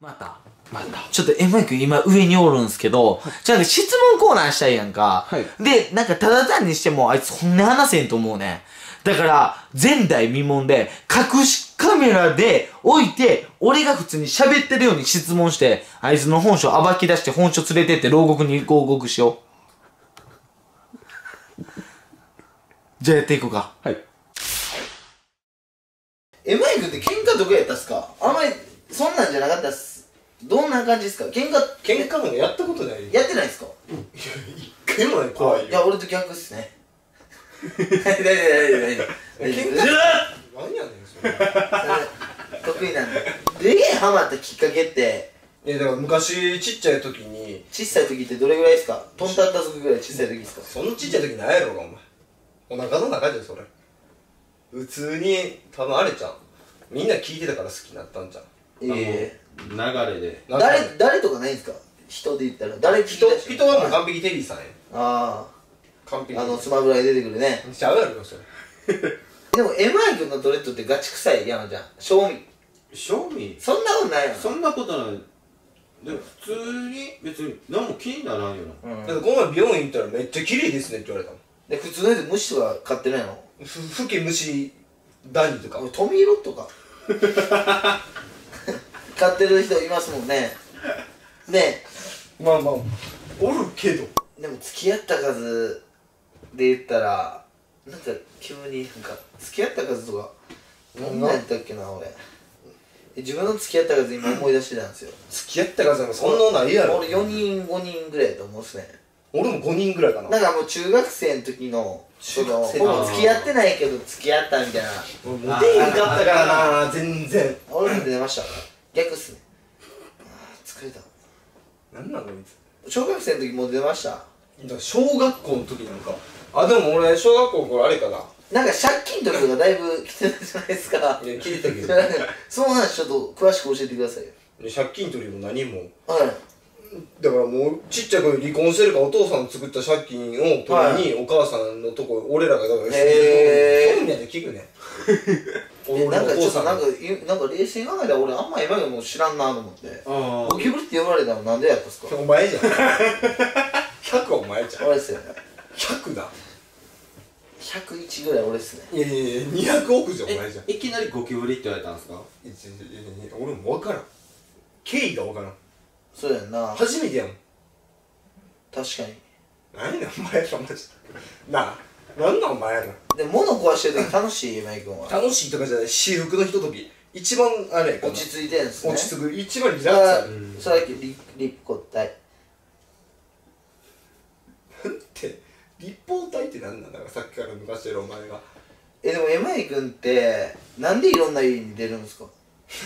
またちょっとエマイ君今上におるんすけど、じゃあ質問コーナーしたいやんか。 はいで、なんかただ単にしてもあいつ本音話せんと思うね。だから、前代未聞で、隠しカメラで置いて、俺が普通に喋ってるように質問して、あいつの本性暴き出して本性連れてって牢獄に合獄しよう。じゃあやっていこうか。 はい。 エマイ君って喧嘩どこやったっすか？あんまり、そんなんじゃなかったっす。どんな感じですか？喧嘩なんかやったことないよ。 やってないっすか？ 一回もない。怖いよ。 いや、俺と逆っすね。大丈夫。 喧嘩何やねんそれ。 得意なんで。レゲエハマったきっかけって、 だから昔ちっちゃい時に。 小さい時ってどれぐらいですか？トンタンタ族ぐらい小さい時ですか？ そんなちっちゃい時ないやろがお前。お腹の中じゃそれ。普通に多分あれちゃん。みんな聞いてたから好きになったんじゃん。 流れで誰とかないんですか？人で言ったら誰聞い人た人はもう完璧テリーさんや。 あ完璧。 あ、スマブラで出てくるね。 ちゃうやろそれ。 でもエマイ君のドレッドってガチ臭いやんじゃん。正味賞味そんなことないやん。 そんなことない。でも普通に別に何も気にならんよな。 だからこの前美容院行ったらめっちゃ綺麗ですねって言われたもん。 で、普通のやつ虫とか飼ってないの？ ふけ虫ダニとか。 トミーロットか飼ってる人いますもんね。で、 まあまあおるけど。 でも付き合った数で言ったらなんか急になんか付き合った数とか何やったっけな俺。自分の付き合った数今思い出してたんですよ。 付き合った数なんかそんなないやろ。 俺4人5人ぐらいだと思うんですね。 俺も5人ぐらいかな。 なんかもう中学生の時の中学生ほぼ付き合ってないけど付き合ったみたいな。 俺モテへんかったからな全然。 俺も出ました。逆っすね。疲れた。 なんなのこいつ。 小学生の時もう出ました。 だから小学校の時なんか。あ、でも俺小学校の頃あれかな。 なんか借金とかがだいぶ来てたじゃないですか。 いや聞いたけど。 その話ちょっと詳しく教えてくださいよ。 借金取りも何も。 はい。 だからもうちっちゃい頃離婚してるからお父さんの作った借金を取りにお母さんのとこ俺らがだからそうみたいな聞くね。 なんかちょっとなんか冷静に考えたら俺あんま今でも知らんなと思って。ゴキブリって呼ばれたのなんでやったんですか？ お前じゃん。100はお前じゃん。 俺っすよね。 100だ。 101ぐらい俺っすね。 いやいやいや200億じゃんお前じゃん。 いきなりゴキブリって言われたんですか？ 俺も分からん。経緯が分からん。 そうやんな。 初めてやもん。 確かに。 何やお前らマジなあ。なんなんお前ら。 でも物壊してる時楽しい今井君は。 楽しいとかじゃない。私服のひととき一番あれかな。 落ち着いてんすね。 落ち着く一番リラックス。 それだけリップこったい。 なんて立方体って何なんだからさっきから抜かしてるお前が。 でもエマイ君ってなんでいろんな家に出るんですか？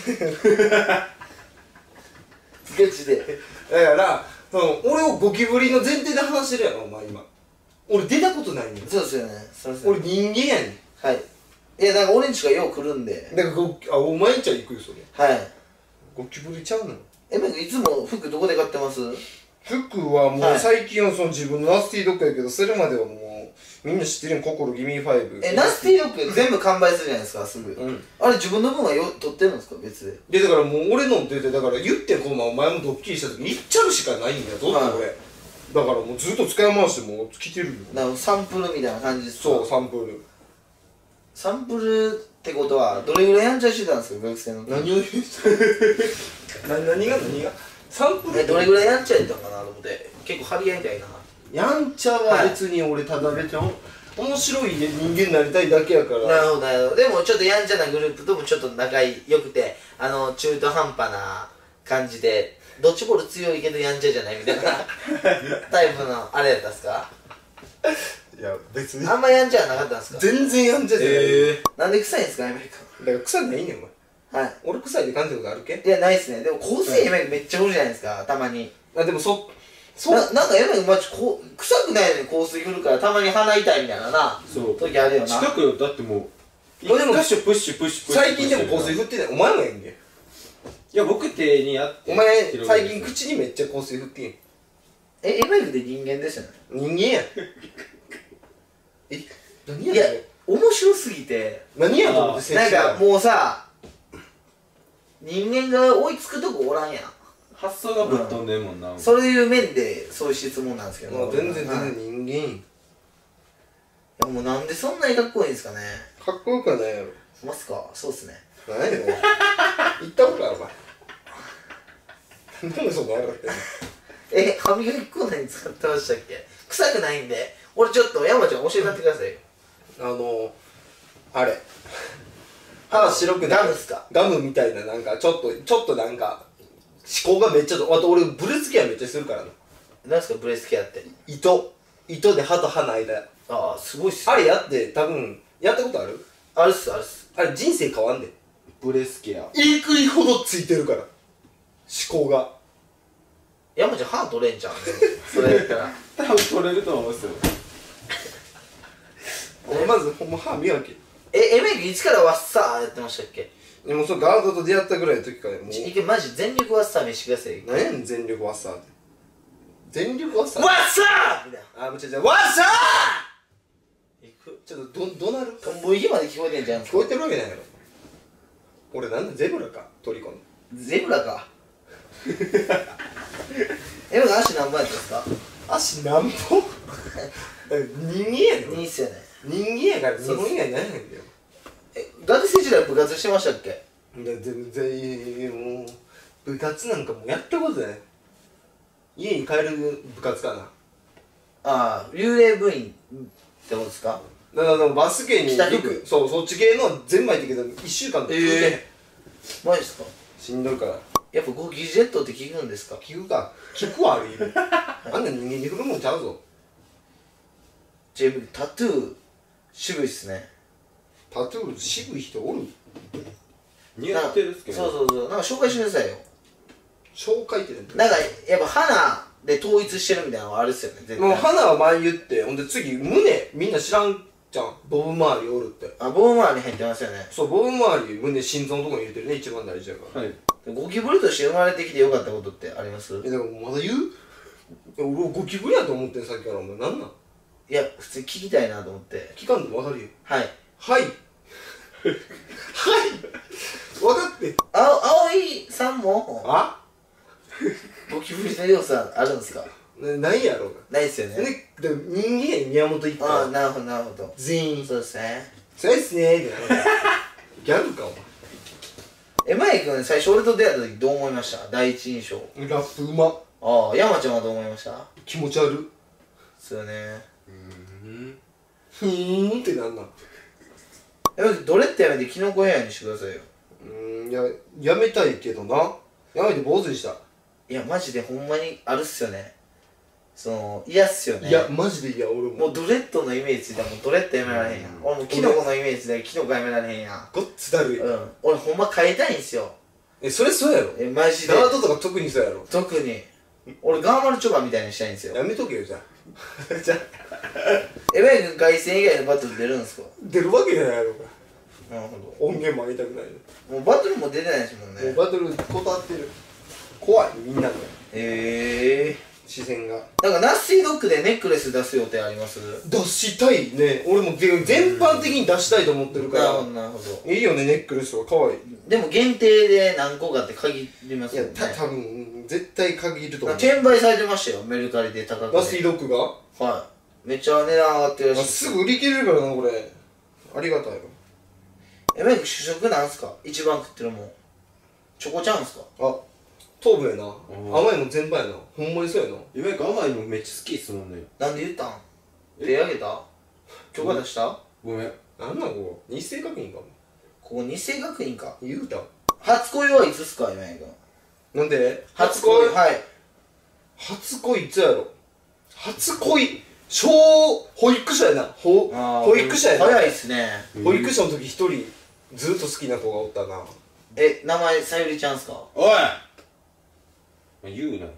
ガチで。 だから俺をゴキブリの前提で話してるやろお前今。俺出たことないねん。 そうですよね。そうですよね。 俺人間やねん。 はい。いや、なんか俺んちがよう来るんで。 だからお前んちは行くよそれ。 はい。 ゴキブリちゃうの？ エマイ君いつも服どこで買ってます？ 服はもうはい最近はその自分のナスティードッグやけど、それまではもうみんな知ってるやん。心ギミー5。 ナスティードッグ全部完売するじゃないですか、すぐ。あれ自分の分は取ってるんですか、別で。 でだからもう俺の出てだから言ってんこの前お前もドッキリした時に行っちゃうしかないんだよどうって俺、だからもうずっと使い回してもう来てるよ。 だからサンプルみたいな感じですか？ そうサンプル。 サンプルってことはどれぐらいやんちゃしてたんですか、学生の時。 何を言う何がサンプルどれぐらいやんちゃやったのかなと思って。結構張り合いたいな。 やんちゃは別に俺ただ別に面白い人間になりたいだけやから。 なるほどなるほど。でもちょっとやんちゃなグループともちょっと仲良くて中途半端な感じでドッジボール強いけどやんちゃじゃないみたいなタイプのあれやったんすか？ いや別にあんまやんちゃはなかったんすか？ 全然やんちゃじゃない。 なんで臭いんすか、エメリカ。 だから臭ないねんお前。 はい。 俺臭いって感じたことあるけ？ いや、ないっすね。でも香水エメリカめっちゃおるじゃないですか、たまに。 あでもなんかエメリカマジ臭くないのに香水振るからたまに鼻痛いみたいなそう時あるよな。 近くだってもう一でも箇所プッシュプッシュプッシュ最近でも香水振ってない。お前もやんけ。 いや僕手にやってお前最近口にめっちゃ香水振ってんやん。 エメリカって人間ですよね。 人間やん。何やいやねん。 面白すぎて何やと思って接なんしてたかもうさ人間が追いつくとこおらんやん。 発想がぶっ飛んでんもんな。 そういう面でそういう質問なんですけど、 まあ全然人間いやもうなんでそんなにかっこいいんですかね。 かっこよくはないやろ。 ますか。そうっすね。 何やねんお前行ったことあるお前なんでそんな笑ってんの。 歯磨き粉何使ってましたっけ。臭くないんで俺ちょっと山ちゃん教えてってくださいよ。 あれ歯白くガムっすか。 ガムみたいななんかちょっとなんか思考がめっちゃあと俺ブレスケアめっちゃするからな。 なんすかブレスケアって。 糸で歯と歯の間。 ああすごいっす。 あれやって多分やったことある？ あるっすあるっす。 あれ人生変わんで。 ブレスケア。 いいくりほどついてるから思考が。 山ちゃん歯取れんじゃんそれやったら多分取れると思うんですよ。 俺まずほんま歯磨き。 エメイクいつからワッサーやってましたっけ。 でもそのガードと出会ったぐらいの時からもう一回マジ全力ワッサー見してください。 何やねん全力ワッサーって。全力ワッサーワッサーみたいな。 あ、もうちょワッサーいくちょっとどなるトンボ息まで聞こえてんじゃん。 聞こえてるわけないやろ。俺なんだゼブラかトリコの。 ゼブラかエメが足何番やったんですか。 足なんぼ人間やろ。 いいっすよね。 人間やから日本以外ないねんだよ。 学生時代部活してましたっけ。 全然もう部活なんかもうやったことない。家に帰る部活かな。 ああ幽霊部員ってことですか。 だからバスケに北陸そうそっち系の全部入ってけど1週間でマジですか。 しんどいからやっぱゴキジェットって聞くんですか。 聞くか聞くわある意味あんな人間に振るもんちゃうぞ。 タトゥー渋いっすね。 タトゥー渋い人おる。 似合ってるっすけど。 そうなんか紹介してくださいよ。 紹介ってなんかやっぱ花で統一してるみたいなのはあるっすよね絶対。 もう花は前言ってほんで次胸みんな知らんじゃん。ボブ周りおるって。 あボブ周りに入ってますよね。 そうボブ周り胸心臓のとこに入れてるね一番大事だから。 はい。 ゴキブリとして生まれてきてよかったことってあります？ でもまだ言う？俺ゴキブリやと思ってんさっきからお前なんなん？ いや普通に聞きたいなと思って。 聞かんでも分かるよ。 はい。 はいはい分かって。 葵さんもあゴキブリの要素あるんですか。 ないやろうが。 ないっすよね。 でも人間や宮本一ああ家なるほどなるほど。 全員そうですね。 そうですねーってなるギャルかおマイ君最初俺と出会った時どう思いました？第一印象。 前。ラップうま。 ああ山ちゃんはどう思いました？ 気持ち悪い。 そうよね。 ふーんってなんなん。 どれってやめてキノコヘアにしてくださいよ。 やめたいけどな。やめて坊主にした。 いやマジでほんまにあるっすよね。その嫌っすよね。 いやマジでいや俺ももうドレッドのイメージでもうドレッドやめられへんやん。俺もうキノコのイメージでキノコやめられへんやん。 ごっつだるい。 俺ほんま変えたいんすよ。 それそうやろ。 マジでガードとか特にそうやろ。 特に俺ガーマルチョバみたいにしたいんですよ。 やめとけよじゃあじゃあマイ君凱旋以外のバトル出るんすか？ 出るわけないやろが。 なるほど。 音源も上げたくないの。 もうバトルも出てないですもんね。 もうバトル断ってる。怖いみんなの視線が。 なんかナッシードッグでネックレス出す予定あります？ 出したいね。俺も全般的に出したいと思ってるからなるほどなるほど。 いいよねネックレスは可愛い。 でも限定で何個かって限りますいやよね。 多分絶対限ると思う。 転売されてましたよメルカリで高くラスティドッグがはいめっちゃ値段上がってるらしいです。 すぐ売り切れるからなこれ。ありがたいわ。 メイク主食なんすか？一番食ってるもんチョコちゃうんすか？ あ糖分やな。甘いもん全般やな。ほんまにそうやな。 夢が甘いのめっちゃ好きっすもんね。 なんで言ったん？手挙げた？許可出した？ ごめん。 なんなんここ日生学院かも。 ここ日生学院か。 言うた。 初恋はいつっすかメイク？ なんで初恋はい初恋いつやろ。初恋保育所やな。保育所やな。 早いっすね。 保育所の時一人ずっと好きな子がおったな。 名前さゆりちゃんっすか？ おい言うな。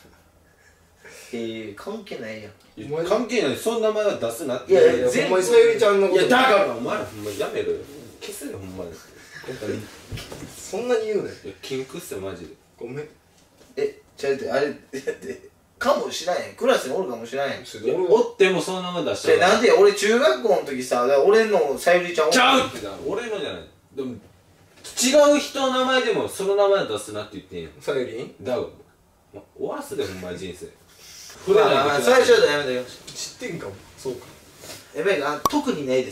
関係ないやん。 関係ない。そんな名前は出すなって。 いやいやほんまにさゆりちゃんのこと。 いやだからお前らほんまやめろよ。消せよほんまに。 そんなに言うねん。 いや禁句っすよマジで。 ごめん。 ちゃうってあれだってかもしらんやん。クラスにおるかもしらんやん。 おってもその名前出したらなんで俺中学校の時さ俺のさゆりちゃんちゃうってな。俺のじゃない。でも違う人の名前でもその名前出すなって言ってんやん。 さゆりんだから終わらすでほんまに人生。 まあ最初はやめてよ。 知ってんかも。そうか。 やばい、特にないです。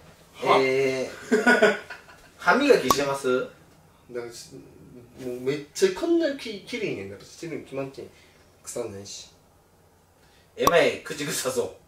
歯磨きしてます？ だからもうめっちゃこんなきれいねんからしてるに決まってん。腐んないし。 やばい、口臭そう。